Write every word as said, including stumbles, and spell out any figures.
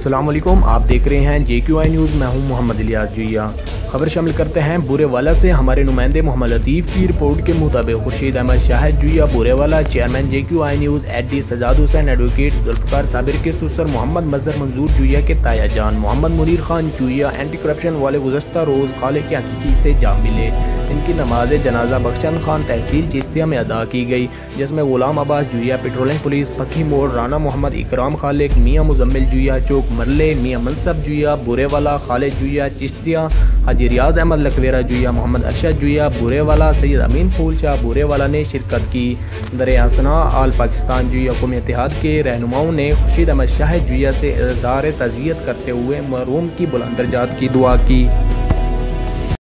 अस्सलाम वालेकुम, आप देख रहे हैं जे क्यू आई न्यूज़। मैं हूं मोहम्मद इलियास जुइया। खबर शामिल करते हैं बुरेवाला से। हमारे नुमाइंदे मोहम्मद लतीफ़ की रिपोर्ट के मुताबिक Khurshid Ahmad Shahid Juiya Burewala, chairman J Q I news, AD Sajjad Hussain, advocate Zulfiqar Sabir के सुसर, मोहम्मद मज़हर मंजूर जुइया के ताया जान मोहम्मद मुनीर खान जुइया एंटी करप्शन वाले गुज़श्ता रोज़ खाले के हकीकी से जा मिले। इनकी नमाज जनाजा बख्शंद खान तहसील चिश्तिया में अदा की गई, जिसमें गुलाम अब्बास जुइया पेट्रोलिंग पुलिस पक्की मोड़, राना मोहम्मद इकराम खालिक, मियाँ मुजम्मिल जुइया चौक मरले, मियाँ मनसब जुइया बुरेवाला, खालिद जुइया चिश्तिया, हाजी रियाज अहमद लकवेरा जुइया, मोहम्मद अरशद जुइया बुरेवाला, सैयद अमीन फूल शाह बुरेवाला ने शिरकत की। दरियासना आल पाकिस्तान जुइया कौमी इत्तेहाद के रहनुमाओं ने खुर्शीद अहमद शाहिद जुइया से इज़हार तज़ियत करते हुए मरहूम की बुलंद दर्जात की दुआ की।